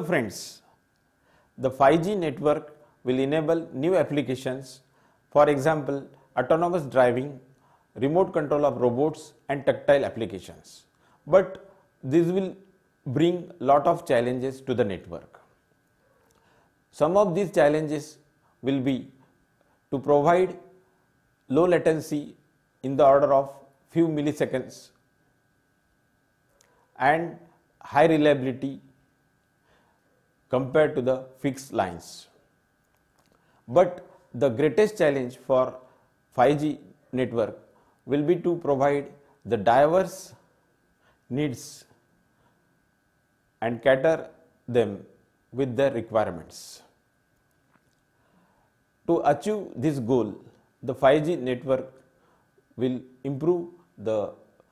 friends, the 5G network will enable new applications, for example, autonomous driving, remote control of robots and tactile applications. But this will bring lot of challenges to the network. Some of these challenges will be to provide low latency in the order of few milliseconds and high reliability compared to the fixed lines. But the greatest challenge for 5G network will be to provide the diverse needs and cater them with their requirements. To achieve this goal, the 5G network will improve the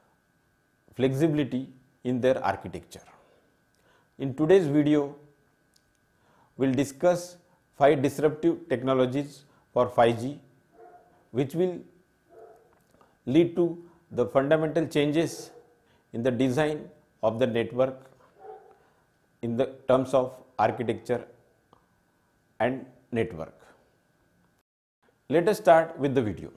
flexibility in their architecture. In today's video, we'll discuss 5 disruptive technologies for 5G, which will lead to the fundamental changes in the design of the network in the terms of architecture and network. Let us start with the video.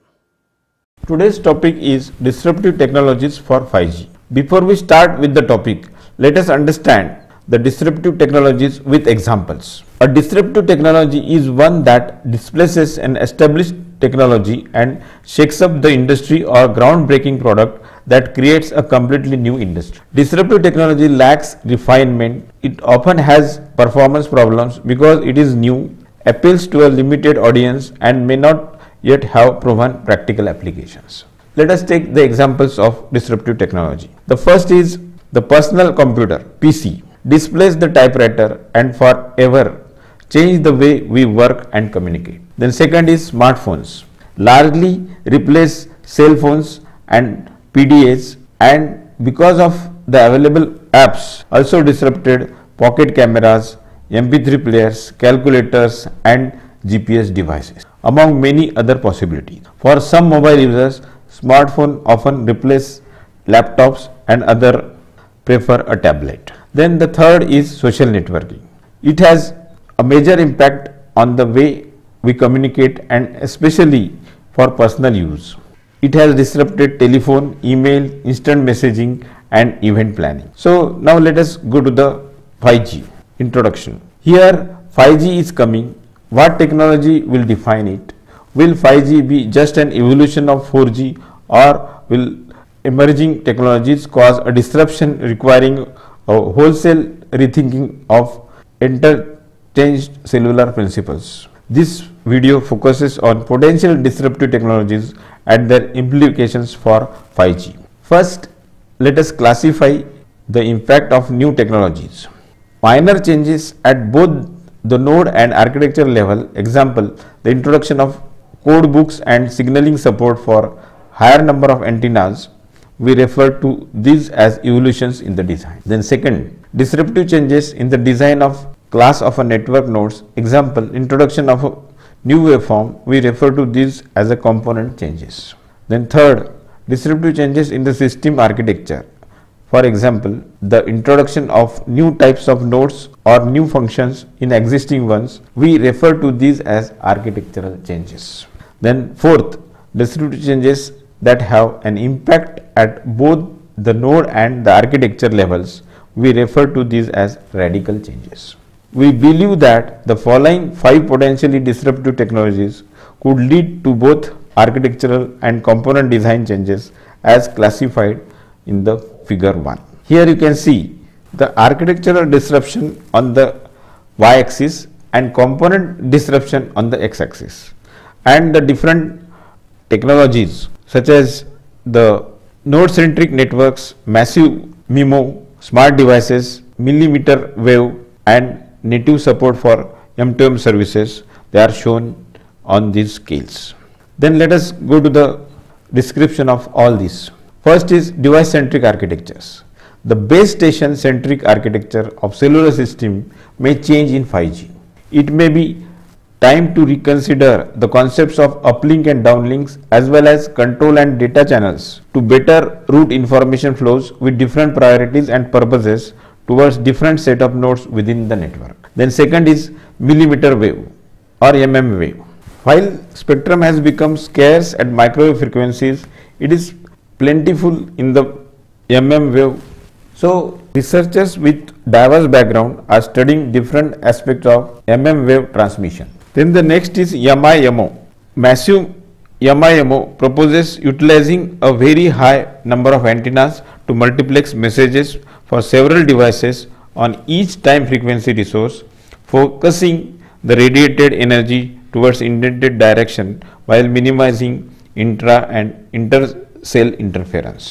Today's topic is disruptive technologies for 5G. Before we start with the topic, let us understand the disruptive technologies with examples. A disruptive technology is one that displaces an established technology and shakes up the industry or groundbreaking product that creates a completely new industry. Disruptive technology lacks refinement. It often has performance problems because it is new, appeals to a limited audience and may not yet have proven practical applications. Let us take the examples of disruptive technology. The first is the personal computer, PC. Displace the typewriter and forever change the way we work and communicate. Then second is smartphones. Largely replace cell phones and PDAs, and because of the available apps also disrupted pocket cameras, MP3 players, calculators and GPS devices, among many other possibilities. For some mobile users, smartphone often replace laptops and other prefer a tablet. Then the third is social networking. It has a major impact on the way we communicate and especially for personal use. It has disrupted telephone, email, instant messaging and event planning. So now let us go to the 5G introduction. Here 5G is coming. What technology will define it? Will 5G be just an evolution of 4G, or will emerging technologies cause a disruption requiring a wholesale rethinking of interchanged cellular principles? This video focuses on potential disruptive technologies and their implications for 5G. First, let us classify the impact of new technologies. Minor changes at both the node and architecture level, example, the introduction of code books and signaling support for higher number of antennas, we refer to these as evolutions in the design. Then second, disruptive changes in the design of class of a network nodes, example, introduction of a new waveform, we refer to these as a component changes. Then third, disruptive changes in the system architecture. For example, the introduction of new types of nodes or new functions in existing ones, we refer to these as architectural changes. Then fourth, disruptive changes that have an impact at both the node and the architecture levels, we refer to these as radical changes. We believe that the following 5 potentially disruptive technologies could lead to both architectural and component design changes as classified in the figure 1. Here you can see the architectural disruption on the y-axis and component disruption on the x-axis, and the different technologies such as the node-centric networks, massive MIMO, smart devices, millimeter wave and native support for M2M services. They are shown on these scales. Then let us go to the description of all these. First is device centric architectures. The base station centric architecture of cellular system may change in 5G. It may be time to reconsider the concepts of uplink and downlinks as well as control and data channels to better route information flows with different priorities and purposes towards different set of nodes within the network. Then second is millimeter wave or wave. While spectrum has become scarce at microwave frequencies, it is plentiful in the wave. So researchers with diverse background are studying different aspects of wave transmission. Then the next is MIMO. Massive MIMO proposes utilizing a very high number of antennas to multiplex messages for several devices on each time frequency resource, focusing the radiated energy towards intended direction while minimizing intra and inter-cell interference.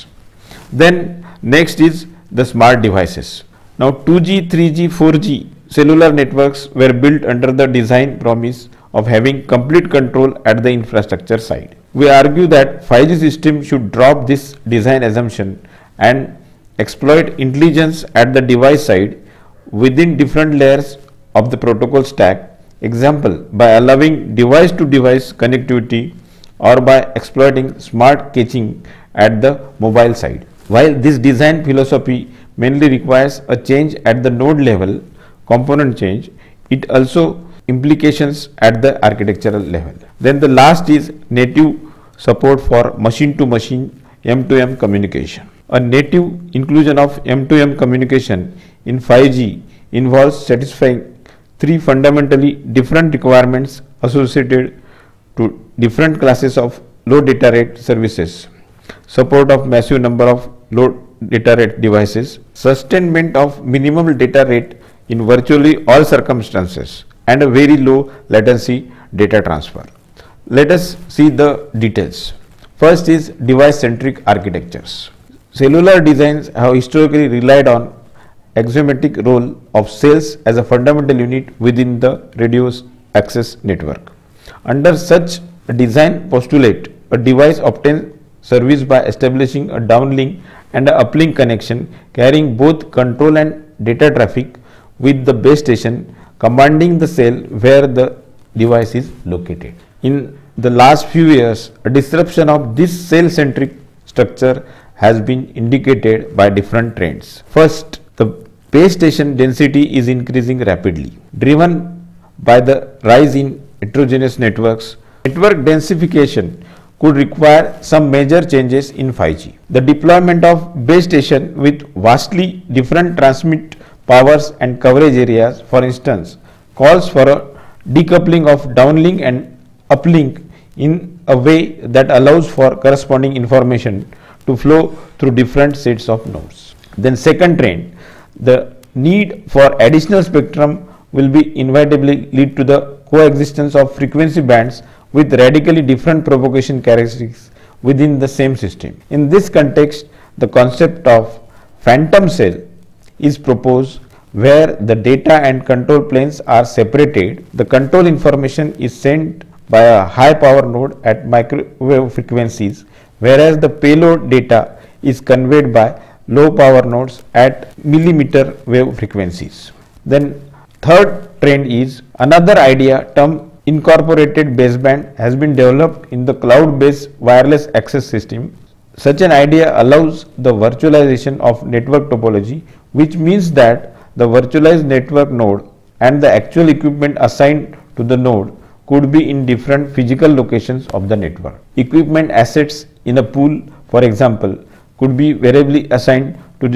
Then next is the smart devices. Now 2G, 3G, 4G cellular networks were built under the design promise of having complete control at the infrastructure side. We argue that 5G system should drop this design assumption and exploit intelligence at the device side within different layers of the protocol stack. Example, by allowing device to device connectivity or by exploiting smart caching at the mobile side. While this design philosophy mainly requires a change at the node level, component change, it also implications at the architectural level. Then the last is native support for machine-to-machine M2M communication. A native inclusion of M2M communication in 5G involves satisfying three fundamentally different requirements associated to different classes of low data rate services: support of massive number of low data rate devices, sustainment of minimum data rate in virtually all circumstances, and a very low latency data transfer. Let us see the details. First is device centric architectures. Cellular designs have historically relied on axiomatic role of cells as a fundamental unit within the radio access network. Under such a design postulate, a device obtains service by establishing a downlink and an uplink connection carrying both control and data traffic with the base station commanding the cell where the device is located. In the last few years, a disruption of this cell-centric structure has been indicated by different trends. First, the base station density is increasing rapidly, driven by the rise in heterogeneous networks. Network densification could require some major changes in 5G. The deployment of base station with vastly different transmit powers and coverage areas, for instance, calls for a decoupling of downlink and uplink in a way that allows for corresponding information to flow through different sets of nodes. Then second trend, the need for additional spectrum will be inevitably lead to the coexistence of frequency bands with radically different propagation characteristics within the same system. In this context, the concept of phantom cell is proposed, where the data and control planes are separated. The control information is sent by a high power node at microwave frequencies, whereas the payload data is conveyed by low power nodes at millimeter wave frequencies. Then third trend is another idea term incorporated baseband has been developed in the cloud-based wireless access system. Such an idea allows the virtualization of network topology, which means that the virtualized network node and the actual equipment assigned to the node could be in different physical locations of the network. Equipment assets in a pool, for example, could be variably assigned to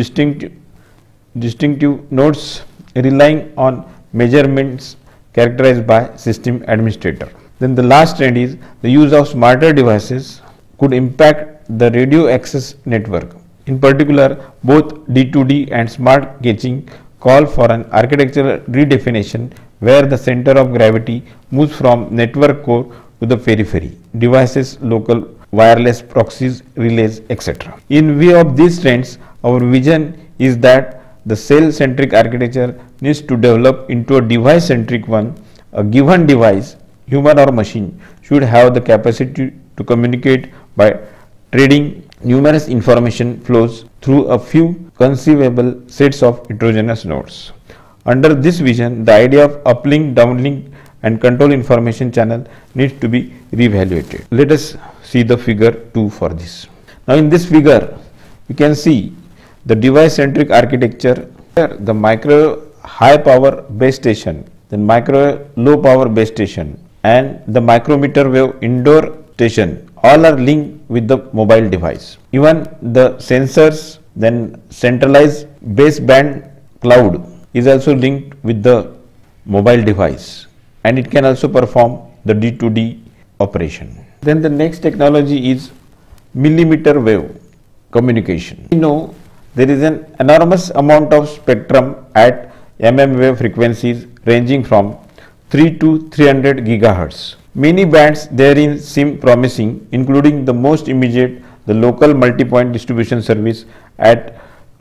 distinctive nodes relying on measurements characterized by system administrator. Then the last trend is the use of smarter devices could impact the radio access network. In particular, both D2D and smart caching call for an architectural redefinition where the center of gravity moves from network core to the periphery, devices, local wireless proxies, relays, etc. In view of these trends, our vision is that the cell-centric architecture needs to develop into a device-centric one. A given device, human or machine, should have the capacity to communicate by trading numerous information flows through a few conceivable sets of heterogeneous nodes. Under this vision, the idea of uplink, downlink and control information channel needs to be reevaluated. Let us see the figure 2 for this. Now in this figure, you can see the device-centric architecture Here the micro high power base station, then micro low power base station and the micrometer wave indoor station all are linked with the mobile device. Even the sensors, then centralized baseband cloud is also linked with the mobile device and it can also perform the D2D operation. Then the next technology is millimeter wave communication. We know there is an enormous amount of spectrum at mm wave frequencies ranging from 3 to 300 gigahertz. Many bands therein seem promising, including the most immediate, the local multi-point distribution service at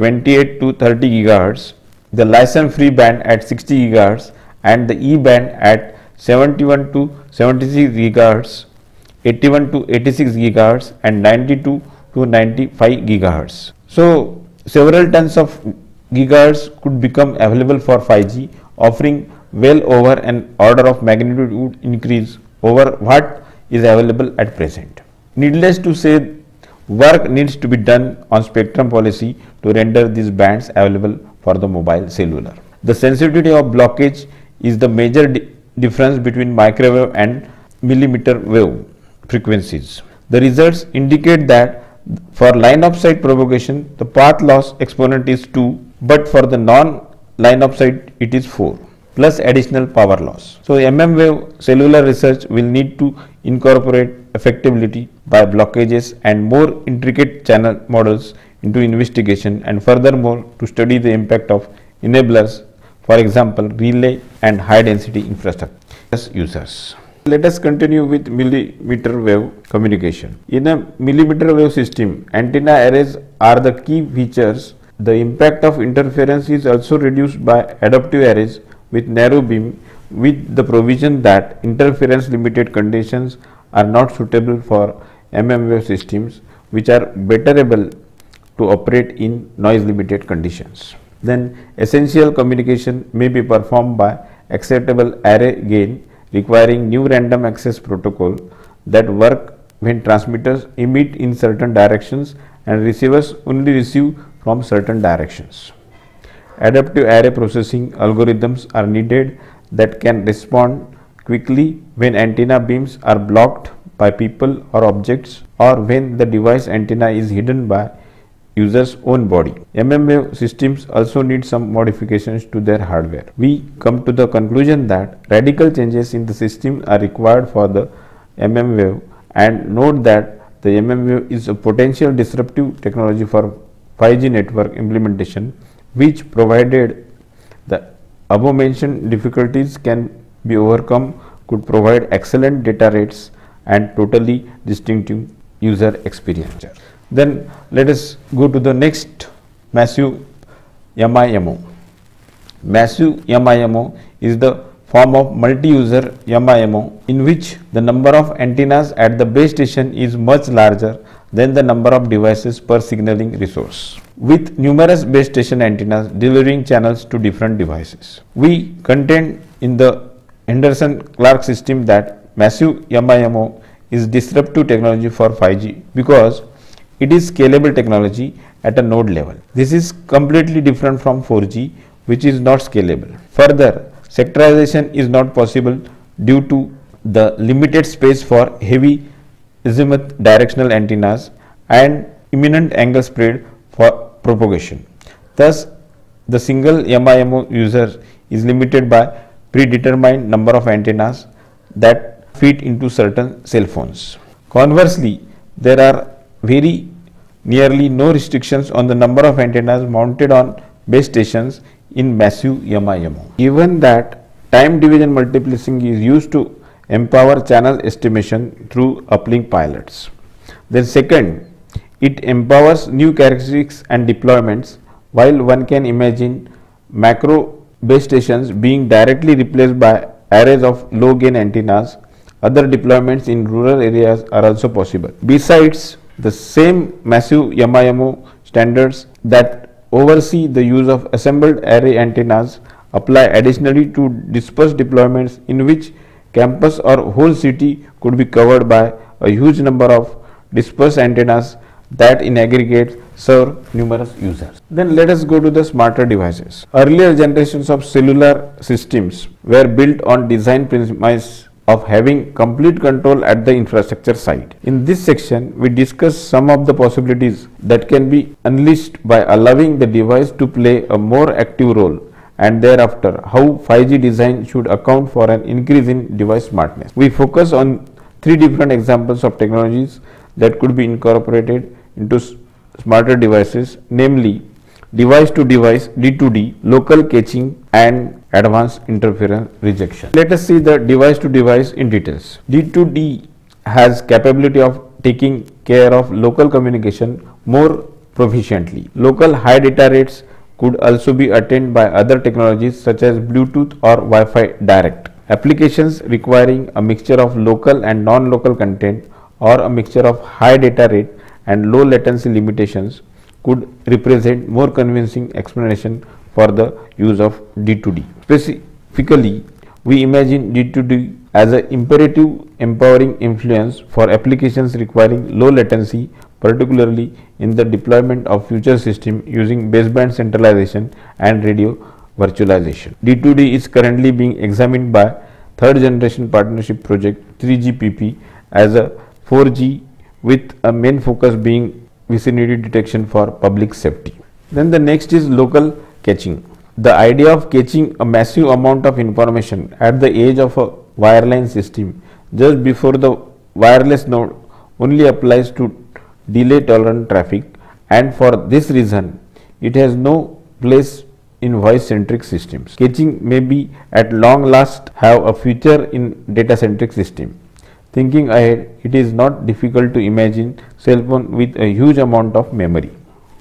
28 to 30 gigahertz, the license-free band at 60 gigahertz, and the E band at 71 to 76 gigahertz, 81 to 86 gigahertz, and 92 to 95 gigahertz. So, several tons of gigahertz could become available for 5G, offering well over an order of magnitude increase over what is available at present. Needless to say, work needs to be done on spectrum policy to render these bands available for the mobile cellular. The sensitivity of blockage is the major difference between microwave and millimeter wave frequencies. The results indicate that for line of sight propagation, the path loss exponent is 2, but for the non-line of sight, it is 4. Plus additional power loss. So, wave cellular research will need to incorporate effectability by blockages and more intricate channel models into investigation, and furthermore to study the impact of enablers, for example relay and high density infrastructure users. Let us continue with millimeter wave communication. In a millimeter wave system, antenna arrays are the key features. The impact of interference is also reduced by adaptive arrays with narrow beam, with the provision that interference limited conditions are not suitable for wave systems, which are better able to operate in noise limited conditions. Then essential communication may be performed by acceptable array gain requiring new random access protocol that work when transmitters emit in certain directions and receivers only receive from certain directions. Adaptive array processing algorithms are needed that can respond quickly when antenna beams are blocked by people or objects, or when the device antenna is hidden by user's own body. wave systems also need some modifications to their hardware. We come to the conclusion that radical changes in the system are required for the wave, and note that the wave is a potential disruptive technology for 5G network implementation, which, provided the above mentioned difficulties can be overcome, could provide excellent data rates and totally distinctive user experience. Then let us go to the next massive MIMO. Massive MIMO is the form of multi-user MIMO in which the number of antennas at the base station is much larger than the number of devices per signaling resource, with numerous base station antennas delivering channels to different devices. We contend in the Henderson-Clark system that massive MIMO is disruptive technology for 5G because it is scalable technology at a node level. This is completely different from 4G, which is not scalable. Further, sectorization is not possible due to the limited space for heavy azimuth directional antennas and imminent angle spread for propagation. Thus, the single MIMO user is limited by predetermined number of antennas that fit into certain cell phones. Conversely, there are nearly no restrictions on the number of antennas mounted on base stations in massive MIMO. Given that time division multiplexing is used to empower channel estimation through uplink pilots. Then second, it empowers new characteristics and deployments. While one can imagine macro base stations being directly replaced by arrays of low gain antennas, other deployments in rural areas are also possible. Besides, the same massive MIMO standards that oversee the use of assembled array antennas apply additionally to dispersed deployments in which campus or whole city could be covered by a huge number of dispersed antennas that in aggregate serve numerous users. Then let us go to the smarter devices. Earlier generations of cellular systems were built on design premise of having complete control at the infrastructure side. In this section, we discuss some of the possibilities that can be unleashed by allowing the device to play a more active role, and thereafter how 5G design should account for an increase in device smartness. We focus on three different examples of technologies that could be incorporated into smarter devices, namely device to device D2D, local caching and advanced interference rejection. Let us see the device to device in details. D2D has capability of taking care of local communication more proficiently. Local high data rates could also be attained by other technologies such as Bluetooth or Wi-Fi direct. Applications requiring a mixture of local and non-local content or a mixture of high data rate and low latency limitations could represent more convincing explanation for the use of D2D. Specifically, we imagine D2D as an imperative empowering influence for applications requiring low latency, particularly in the deployment of future systems using baseband centralization and radio virtualization. D2D is currently being examined by third generation partnership project 3GPP as a 4G, with a main focus being vicinity detection for public safety. Then the next is local caching. The idea of caching a massive amount of information at the edge of a wireline system just before the wireless node only applies to delay tolerant traffic, and for this reason it has no place in voice centric systems. Caching may be at long last have a future in data centric system. Thinking ahead, it is not difficult to imagine cell phone with a huge amount of memory.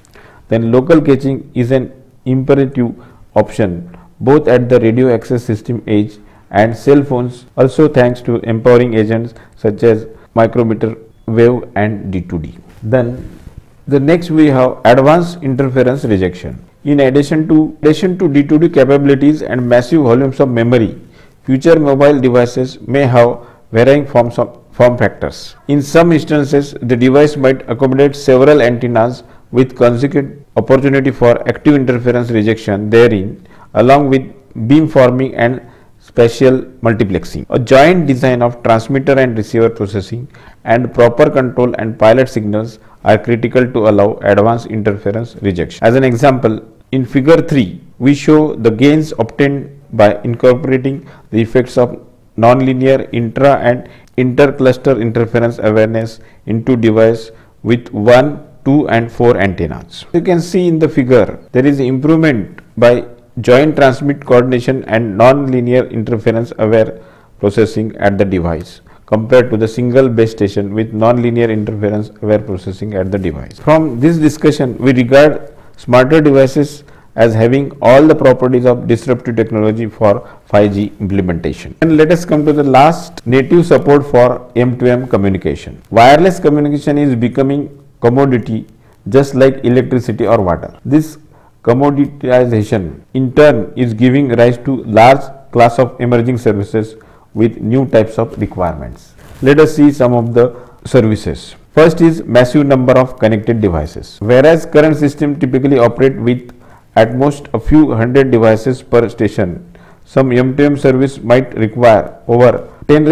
Then local caching is an imperative option both at the radio access system edge and cell phones, also thanks to empowering agents such as micrometer wave and D2D. Then the next we have advanced interference rejection. In addition to D2D capabilities and massive volumes of memory, future mobile devices may have varying form factors. In some instances, the device might accommodate several antennas with consequent opportunity for active interference rejection therein, along with beamforming and spatial multiplexing. A joint design of transmitter and receiver processing and proper control and pilot signals are critical to allow advanced interference rejection. As an example, in figure 3, we show the gains obtained by incorporating the effects of nonlinear intra and intercluster interference awareness into device with 1, 2 and 4 antennas. You can see in the figure there is improvement by joint transmit coordination and non-linear interference aware processing at the device compared to the single base station with non-linear interference aware processing at the device. From this discussion, we regard smarter devices as having all the properties of disruptive technology for 5G implementation. And let us come to the last, native support for M2M communication. Wireless communication is becoming commodity just like electricity or water. This commoditization in turn is giving rise to large class of emerging services with new types of requirements. Let us see some of the services. First is massive number of connected devices. Whereas current system typically operate with at most a few hundred devices per station, some M2M service might require over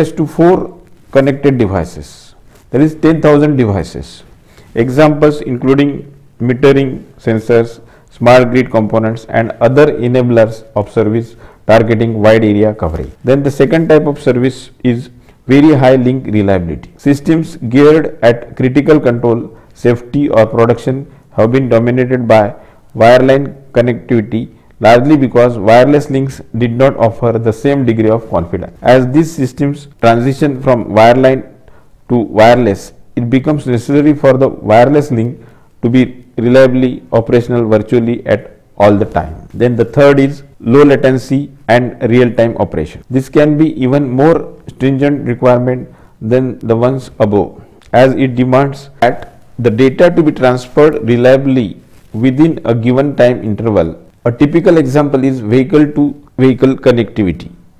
10⁴ connected devices, that is 10,000 devices. Examples including metering sensors, smart grid components and other enablers of service targeting wide area coverage. Then the second type of service is very high link reliability. Systems geared at critical control, safety or production have been dominated by wireline connectivity, largely because wireless links did not offer the same degree of confidence. As these systems transition from wireline to wireless, it becomes necessary for the wireless link to be reliably operational virtually at all the time. Then the third is low latency and real-time operation. This can be even more stringent requirement than the ones above, as it demands that the data to be transferred reliably within a given time interval. A typical example is vehicle to vehicle connectivity,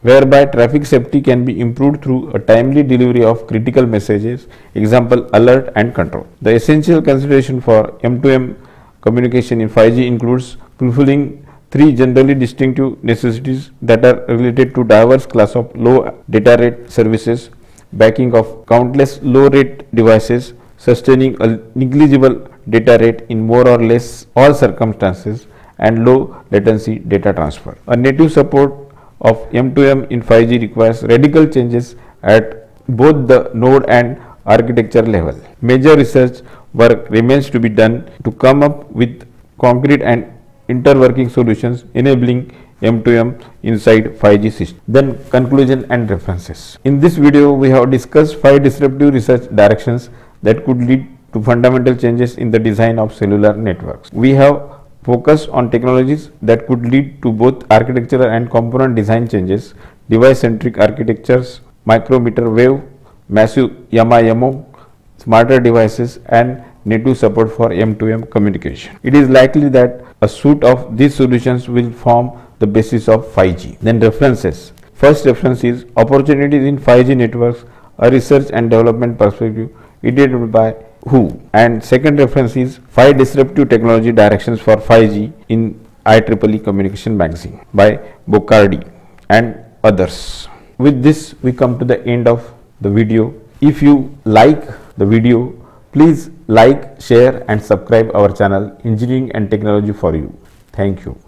whereby traffic safety can be improved through a timely delivery of critical messages, example alert and control. The essential consideration for M2M communication in 5G includes fulfilling three generally distinctive necessities that are related to diverse class of low data rate services, backing of countless low rate devices, sustaining a negligible data rate in more or less all circumstances, and low latency data transfer. A native support of M2M in 5G requires radical changes at both the node and architecture level. Major research work remains to be done to come up with concrete and interworking solutions enabling M2M inside 5G system. Then conclusion and references. In this video, we have discussed 5 disruptive research directions that could lead to fundamental changes in the design of cellular networks. We have focused on technologies that could lead to both architectural and component design changes, device centric architectures, micrometer wave, massive MIMO, smarter devices, and native support for M2M communication. It is likely that a suite of these solutions will form the basis of 5G. Then references. First reference is Opportunities in 5G Networks, a research and development perspective, edited by WHO. And second reference is 5 Disruptive Technology Directions for 5G in IEEE Communication Magazine by Gokhale and others. With this, we come to the end of the video. If you like the video, please like, share and subscribe our channel Engineering and Technology for You. Thank you.